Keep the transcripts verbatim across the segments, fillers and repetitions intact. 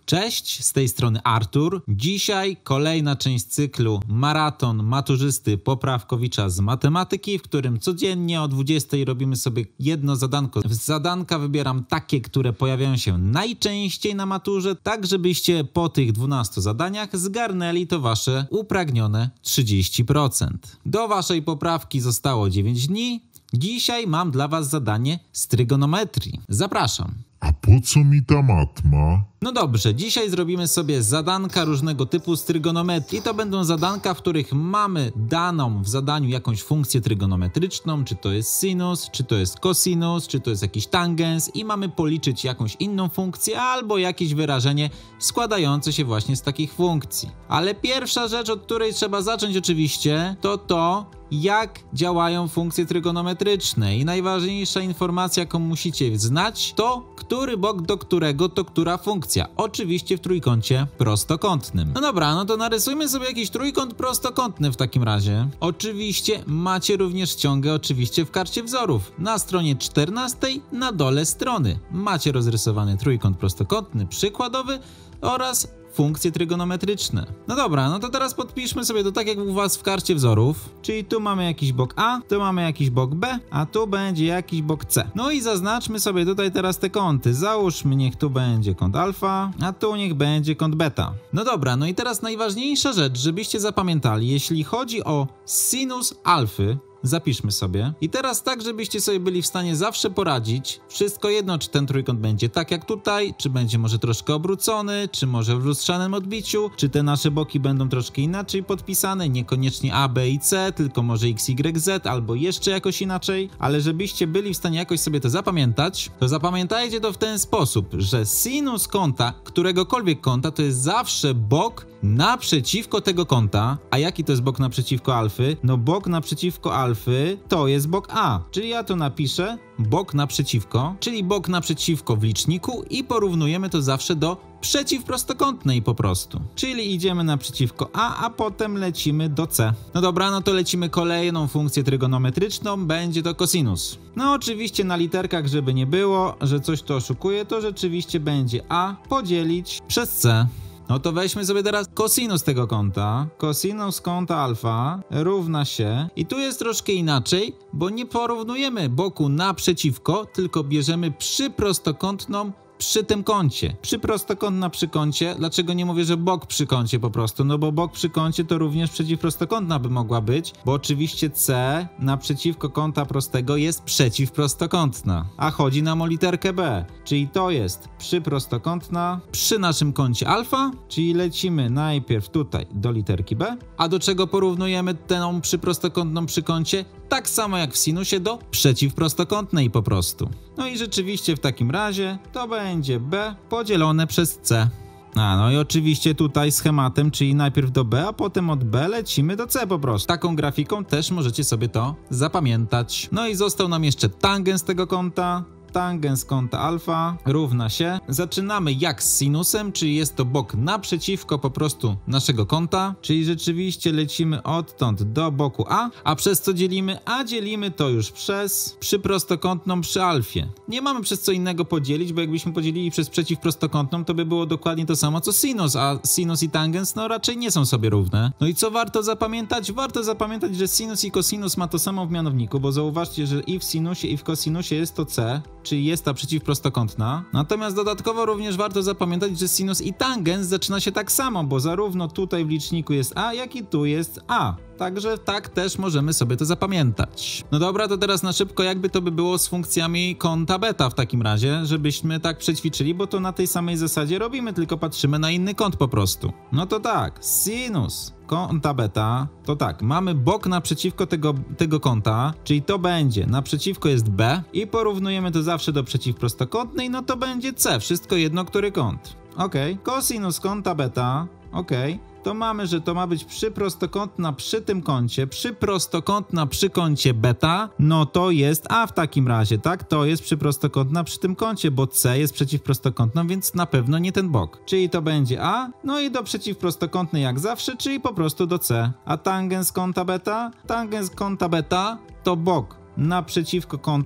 Cześć, z tej strony Artur. Dzisiaj kolejna część cyklu Maraton Maturzysty Poprawkowicza z matematyki, w którym codziennie o dwudziestej robimy sobie jedno zadanko. Z zadanka wybieram takie, które pojawiają się najczęściej na maturze, tak żebyście po tych dwunastu zadaniach zgarnęli to wasze upragnione trzydzieści procent. Do waszej poprawki zostało dziewięć dni. Dzisiaj mam dla was zadanie z trygonometrii. Zapraszam. A po co mi ta matma? No dobrze, dzisiaj zrobimy sobie zadanka różnego typu z trygonometrii. To będą zadanka, w których mamy daną w zadaniu jakąś funkcję trygonometryczną, czy to jest sinus, czy to jest cosinus, czy to jest jakiś tangens i mamy policzyć jakąś inną funkcję albo jakieś wyrażenie składające się właśnie z takich funkcji. Ale pierwsza rzecz, od której trzeba zacząć oczywiście, to to, jak działają funkcje trygonometryczne i najważniejsza informacja, jaką musicie znać, to który bok do którego to która funkcja. Oczywiście w trójkącie prostokątnym. No dobra, no to narysujmy sobie jakiś trójkąt prostokątny w takim razie. Oczywiście macie również ściągę oczywiście w karcie wzorów. Na stronie czternastej na dole strony macie rozrysowany trójkąt prostokątny przykładowy oraz funkcje trygonometryczne. No dobra, no to teraz podpiszmy sobie to tak jak u was w karcie wzorów, czyli tu mamy jakiś bok A, tu mamy jakiś bok B, a tu będzie jakiś bok C. No i zaznaczmy sobie tutaj teraz te kąty. Załóżmy, niech tu będzie kąt alfa, a tu niech będzie kąt beta. No dobra, no i teraz najważniejsza rzecz, żebyście zapamiętali, jeśli chodzi o sinus alfy, zapiszmy sobie. I teraz tak, żebyście sobie byli w stanie zawsze poradzić, wszystko jedno, czy ten trójkąt będzie tak jak tutaj, czy będzie może troszkę obrócony, czy może w lustrzanym odbiciu, czy te nasze boki będą troszkę inaczej podpisane, niekoniecznie A, B i C, tylko może X, Y, Z, albo jeszcze jakoś inaczej, ale żebyście byli w stanie jakoś sobie to zapamiętać, to zapamiętajcie to w ten sposób, że sinus kąta, któregokolwiek kąta, to jest zawsze bok naprzeciwko tego kąta. A jaki to jest bok naprzeciwko alfy? No bok naprzeciwko alfy to jest bok A, czyli ja tu napiszę bok naprzeciwko, czyli bok naprzeciwko w liczniku i porównujemy to zawsze do przeciwprostokątnej po prostu. Czyli idziemy naprzeciwko A, a potem lecimy do C. No dobra, no to lecimy kolejną funkcję trygonometryczną, będzie to cosinus. No oczywiście na literkach, żeby nie było, że coś to oszukuje, to rzeczywiście będzie A podzielić przez C. No to weźmy sobie teraz cosinus tego kąta. Cosinus kąta alfa równa się... I tu jest troszkę inaczej, bo nie porównujemy boku naprzeciwko, tylko bierzemy przyprostokątną przy tym kącie. Przyprostokątna przy kącie. Dlaczego nie mówię, że bok przy kącie po prostu? No bo bok przy kącie to również przeciwprostokątna by mogła być, bo oczywiście C naprzeciwko kąta prostego jest przeciwprostokątna, a chodzi nam o literkę B, czyli to jest przyprostokątna przy naszym kącie alfa, czyli lecimy najpierw tutaj do literki B, a do czego porównujemy tę przyprostokątną przy kącie? Tak samo jak w sinusie do przeciwprostokątnej po prostu. No i rzeczywiście w takim razie to będzie B podzielone przez C. A no i oczywiście tutaj schematem, czyli najpierw do B, a potem od B lecimy do C po prostu. Taką grafiką też możecie sobie to zapamiętać. No i został nam jeszcze tangens tego kąta. Tangens kąta alfa równa się. Zaczynamy jak z sinusem, czyli jest to bok naprzeciwko po prostu naszego kąta, czyli rzeczywiście lecimy odtąd do boku A, a przez co dzielimy? A dzielimy to już przez przyprostokątną przy alfie. Nie mamy przez co innego podzielić, bo jakbyśmy podzielili przez przeciwprostokątną, to by było dokładnie to samo co sinus, a sinus i tangens no raczej nie są sobie równe. No i co warto zapamiętać? Warto zapamiętać, że sinus i cosinus ma to samo w mianowniku, bo zauważcie, że i w sinusie i w cosinusie jest to C, czyli jest ta przeciwprostokątna. Natomiast dodatkowo również warto zapamiętać, że sinus i tangens zaczyna się tak samo, bo zarówno tutaj w liczniku jest A, jak i tu jest A. Także tak też możemy sobie to zapamiętać. No dobra, to teraz na szybko jakby to by było z funkcjami kąta beta w takim razie, żebyśmy tak przećwiczyli, bo to na tej samej zasadzie robimy, tylko patrzymy na inny kąt po prostu. No to tak, sinus kąta beta, to tak, mamy bok naprzeciwko tego, tego kąta, czyli to będzie, naprzeciwko jest B i porównujemy to zawsze do przeciwprostokątnej, no to będzie C, wszystko jedno, który kąt. Ok, cosinus kąta beta, ok, to mamy, że to ma być przyprostokątna przy tym kącie, przyprostokątna przy kącie beta, no to jest A w takim razie, tak? To jest przyprostokątna przy tym kącie, bo C jest przeciwprostokątną, więc na pewno nie ten bok. Czyli to będzie A, no i do przeciwprostokątnej jak zawsze, czyli po prostu do C. A tangens kąta beta? Tangens kąta beta to bok naprzeciwko kąta,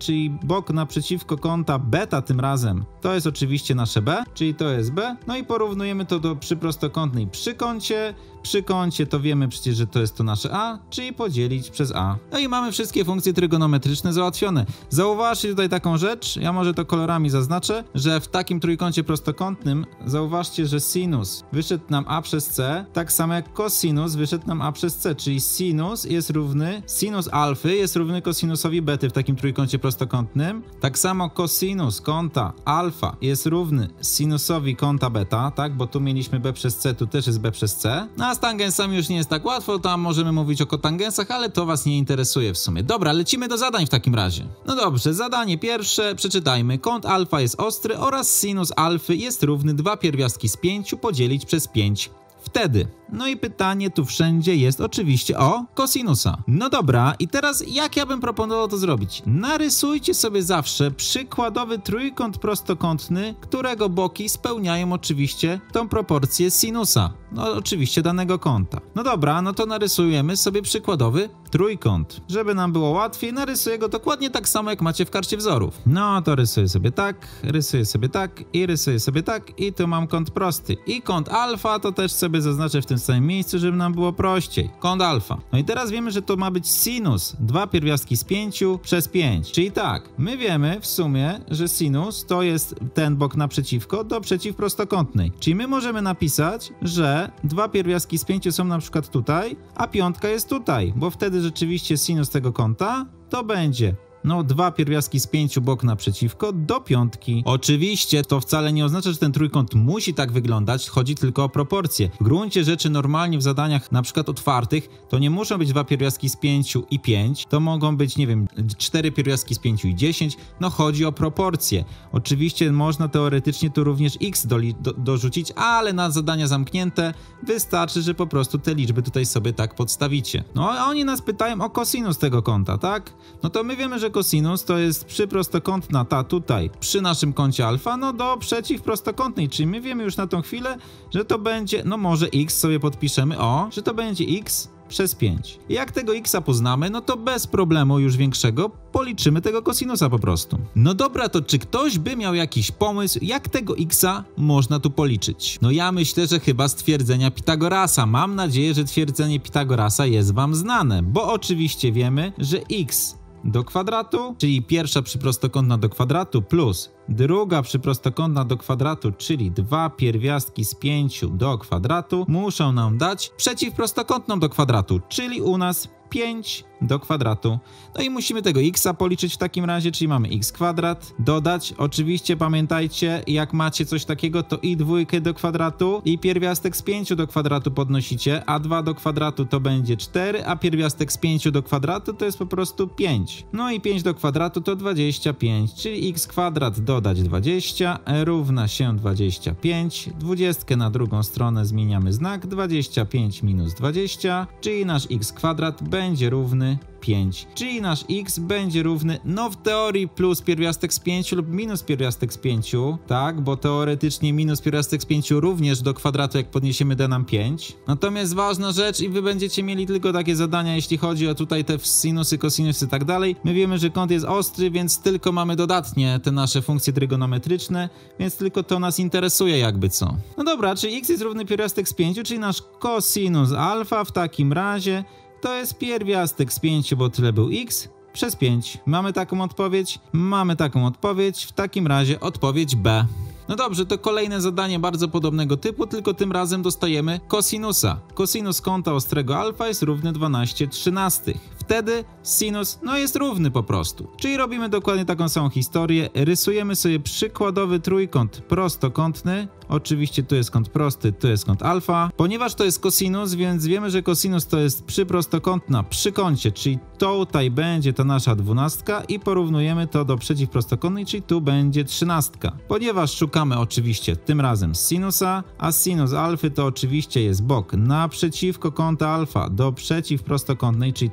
czyli bok naprzeciwko kąta beta tym razem, to jest oczywiście nasze B, czyli to jest B, no i porównujemy to do przyprostokątnej przy kącie, przy kącie to wiemy przecież, że to jest to nasze A, czyli podzielić przez A. No i mamy wszystkie funkcje trygonometryczne załatwione. Zauważcie tutaj taką rzecz, ja może to kolorami zaznaczę, że w takim trójkącie prostokątnym zauważcie, że sinus wyszedł nam A przez C, tak samo jak cosinus wyszedł nam A przez C, czyli sinus jest równy, sinus alfy jest równy kosinusowi bety w takim trójkącie prostokątnym, tak samo cosinus kąta alfa jest równy sinusowi kąta beta, tak, bo tu mieliśmy B przez C, tu też jest B przez C. No a z tangensami już nie jest tak łatwo, tam możemy mówić o kotangensach, ale to was nie interesuje w sumie. Dobra, lecimy do zadań w takim razie. No dobrze, zadanie pierwsze, przeczytajmy. Kąt alfa jest ostry oraz sinus alfy jest równy dwa pierwiastki z pięciu podzielić przez pięć. Wtedy. No i pytanie tu wszędzie jest oczywiście o kosinusa. No dobra, i teraz jak ja bym proponował to zrobić? Narysujcie sobie zawsze przykładowy trójkąt prostokątny, którego boki spełniają oczywiście tą proporcję sinusa. No oczywiście danego kąta. No dobra, no to narysujemy sobie przykładowy trójkąt. Żeby nam było łatwiej, narysuję go dokładnie tak samo jak macie w karcie wzorów. No to rysuję sobie tak, rysuję sobie tak i rysuję sobie tak i tu mam kąt prosty. I kąt alfa to też sobie zaznaczę w tym samym miejscu, żeby nam było prościej. Kąt alfa. No i teraz wiemy, że to ma być sinus dwa pierwiastki z pięciu przez pięć. Czyli tak, my wiemy w sumie, że sinus to jest ten bok naprzeciwko do przeciwprostokątnej. Czyli my możemy napisać, że dwa pierwiastki z pięciu są na przykład tutaj, a piątka jest tutaj, bo wtedy rzeczywiście sinus tego kąta to będzie no dwa pierwiastki z pięciu bok naprzeciwko do piątki. Oczywiście to wcale nie oznacza, że ten trójkąt musi tak wyglądać, chodzi tylko o proporcje. W gruncie rzeczy normalnie w zadaniach na przykład otwartych to nie muszą być dwa pierwiastki z pięciu i pięć, to mogą być, nie wiem, cztery pierwiastki z pięciu i dziesięć, no chodzi o proporcje. Oczywiście można teoretycznie tu również x do, do, dorzucić, ale na zadania zamknięte wystarczy, że po prostu te liczby tutaj sobie tak podstawicie. No a oni nas pytają o kosinus tego kąta, tak? No to my wiemy, że kosinus to jest przyprostokątna ta tutaj przy naszym kącie alfa, no do przeciwprostokątnej, czyli my wiemy już na tą chwilę, że to będzie, no może x sobie podpiszemy, o, że to będzie x przez pięć. I jak tego x-a poznamy, no to bez problemu już większego policzymy tego kosinusa po prostu. No dobra, to czy ktoś by miał jakiś pomysł, jak tego x-a można tu policzyć? No ja myślę, że chyba z twierdzenia Pitagorasa. Mam nadzieję, że twierdzenie Pitagorasa jest wam znane, bo oczywiście wiemy, że x do kwadratu, czyli pierwsza przyprostokątna do kwadratu plus druga przyprostokątna do kwadratu, czyli dwa pierwiastki z pięciu do kwadratu, muszą nam dać przeciwprostokątną do kwadratu, czyli u nas pięć do kwadratu. No i musimy tego x-a policzyć w takim razie, czyli mamy x kwadrat, dodać, oczywiście pamiętajcie, jak macie coś takiego, to i dwójkę do kwadratu i pierwiastek z pięciu do kwadratu podnosicie, a dwa do kwadratu to będzie cztery, a pierwiastek z pięciu do kwadratu to jest po prostu pięć. No i pięć do kwadratu to dwadzieścia pięć, czyli x kwadrat dodać dwadzieścia równa się dwadzieścia pięć, dwudziestkę na drugą stronę zmieniamy znak, dwadzieścia pięć minus dwadzieścia, czyli nasz x kwadrat będzie równy pięć, czyli nasz x będzie równy, no w teorii plus pierwiastek z pięciu lub minus pierwiastek z pięciu, tak, bo teoretycznie minus pierwiastek z pięciu również do kwadratu, jak podniesiemy, da nam pięć. Natomiast ważna rzecz i wy będziecie mieli tylko takie zadania, jeśli chodzi o tutaj te sinusy, kosinusy i tak dalej. My wiemy, że kąt jest ostry, więc tylko mamy dodatnie te nasze funkcje trygonometryczne, więc tylko to nas interesuje jakby co. No dobra, czyli x jest równy pierwiastek z pięciu, czyli nasz kosinus alfa w takim razie to jest pierwiastek z pięciu, bo tyle był x, przez pięć. Mamy taką odpowiedź? Mamy taką odpowiedź. W takim razie odpowiedź B. No dobrze, to kolejne zadanie bardzo podobnego typu, tylko tym razem dostajemy kosinusa. Kosinus kąta ostrego alfa jest równy dwanaście trzynastych. Wtedy sinus, no jest równy po prostu. Czyli robimy dokładnie taką samą historię. Rysujemy sobie przykładowy trójkąt prostokątny. Oczywiście tu jest kąt prosty, tu jest kąt alfa. Ponieważ to jest kosinus, więc wiemy, że kosinus to jest przyprostokątna przy kącie, czyli tutaj będzie ta nasza dwunastka i porównujemy to do przeciwprostokątnej, czyli tu będzie trzynastka. Ponieważ szukamy oczywiście tym razem sinusa, a sinus alfy to oczywiście jest bok naprzeciwko kąta alfa do przeciwprostokątnej, czyli to sobie nazwijmy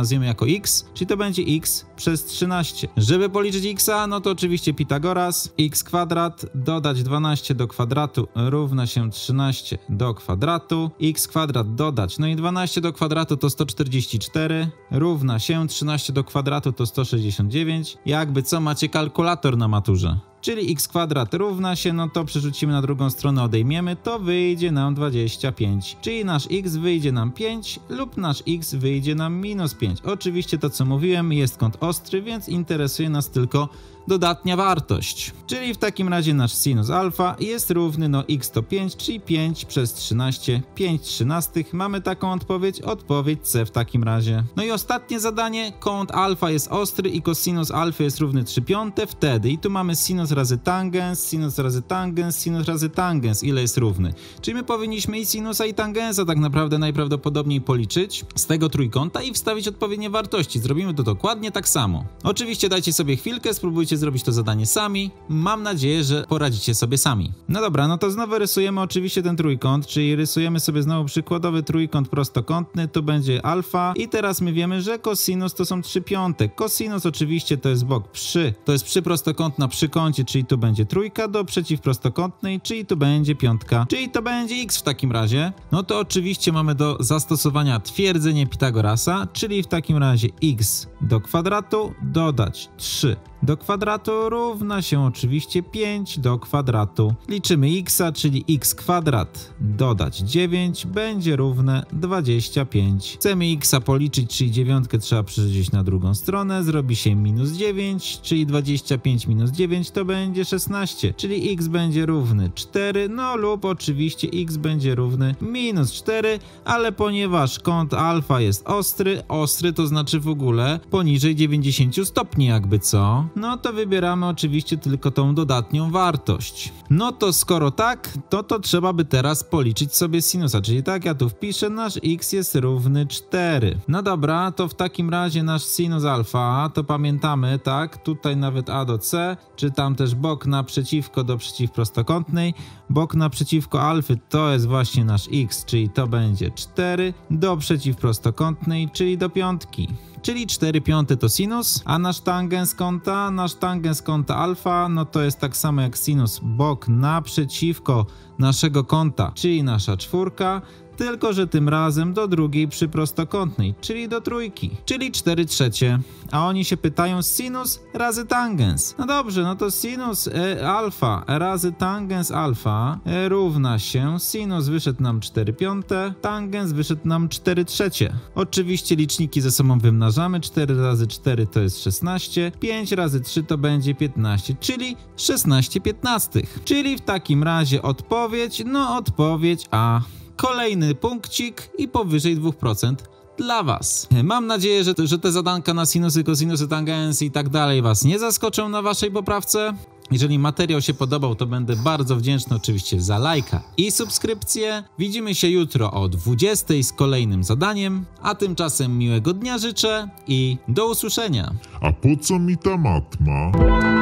nazwiemy jako x, czyli to będzie x przez trzynaście. Żeby policzyć x'a, no to oczywiście Pitagoras, x kwadrat dodać dwanaście do kwadratu równa się trzynaście do kwadratu, x kwadrat dodać, no i dwanaście do kwadratu to sto czterdzieści cztery, równa się trzynaście do kwadratu to sto sześćdziesiąt dziewięć. Jakby co, macie kalkulator na maturze. Czyli x kwadrat równa się, no to przerzucimy na drugą stronę, odejmiemy, to wyjdzie nam dwadzieścia pięć. Czyli nasz x wyjdzie nam pięć lub nasz x wyjdzie nam minus pięć. Oczywiście to, co mówiłem, jest kąt ostry, więc interesuje nas tylko dodatnia wartość. Czyli w takim razie nasz sinus alfa jest równy, no x to pięć, czyli pięć przez trzynaście, pięć trzynastych. Mamy taką odpowiedź, odpowiedź C w takim razie. No i ostatnie zadanie, kąt alfa jest ostry i kosinus alfy jest równy trzy piąte, wtedy i tu mamy sinus razy tangens, sinus razy tangens, sinus razy tangens, ile jest równy. Czyli my powinniśmy i sinusa i tangensa tak naprawdę najprawdopodobniej policzyć z tego trójkąta i wstawić odpowiednie wartości. Zrobimy to dokładnie tak samo. Oczywiście dajcie sobie chwilkę, spróbujcie zrobić to zadanie sami. Mam nadzieję, że poradzicie sobie sami. No dobra, no to znowu rysujemy oczywiście ten trójkąt, czyli rysujemy sobie znowu przykładowy trójkąt prostokątny, to będzie alfa i teraz my wiemy, że kosinus to są trzy piąte. Kosinus oczywiście to jest bok przy, to jest przyprostokątna przy kącie, czyli tu będzie trójka do przeciwprostokątnej, czyli tu będzie piątka, czyli to będzie x w takim razie. No to oczywiście mamy do zastosowania twierdzenie Pitagorasa, czyli w takim razie x do kwadratu dodać trzy do kwadratu równa się oczywiście pięć do kwadratu. Liczymy x'a, czyli x kwadrat dodać dziewięć będzie równe dwadzieścia pięć. Chcemy x'a policzyć, czyli dziewiątkę trzeba przerzucić na drugą stronę, zrobi się minus dziewięć, czyli dwadzieścia pięć minus dziewięć to będzie szesnaście, czyli x będzie równy cztery, no lub oczywiście x będzie równy minus cztery, ale ponieważ kąt alfa jest ostry, ostry to znaczy w ogóle poniżej dziewięćdziesiąt stopni jakby co, no to wybieramy oczywiście tylko tą dodatnią wartość. No to skoro tak, to to trzeba by teraz policzyć sobie sinusa, czyli tak ja tu wpiszę, nasz x jest równy cztery. No dobra, to w takim razie nasz sinus alfa, to pamiętamy, tak, tutaj nawet a do c, czy tam też bok naprzeciwko do przeciwprostokątnej, bok naprzeciwko alfy to jest właśnie nasz x, czyli to będzie cztery do przeciwprostokątnej, czyli do piątki. Czyli cztery piąte to sinus, a nasz tangens kąta, nasz tangens kąta alfa, no to jest tak samo jak sinus, bok naprzeciwko naszego kąta, czyli nasza czwórka, tylko że tym razem do drugiej przyprostokątnej, czyli do trójki, czyli cztery trzecie. A oni się pytają sinus razy tangens. No dobrze, no to sinus e, alfa razy tangens alfa e, równa się, sinus wyszedł nam cztery piąte, tangens wyszedł nam cztery trzecie. Oczywiście liczniki ze sobą wymnażamy, cztery razy cztery to jest szesnaście, pięć razy trzy to będzie piętnaście, czyli szesnaście piętnastych. Czyli w takim razie odpowiedź, no odpowiedź A. Kolejny punkcik i powyżej dwa procent dla was. Mam nadzieję, że, że te zadanka na sinusy, kosinusy, tangensy i tak dalej was nie zaskoczą na waszej poprawce. Jeżeli materiał się podobał, to będę bardzo wdzięczny oczywiście za lajka i subskrypcję. Widzimy się jutro o dwudziestej z kolejnym zadaniem, a tymczasem miłego dnia życzę i do usłyszenia. A po co mi ta matma?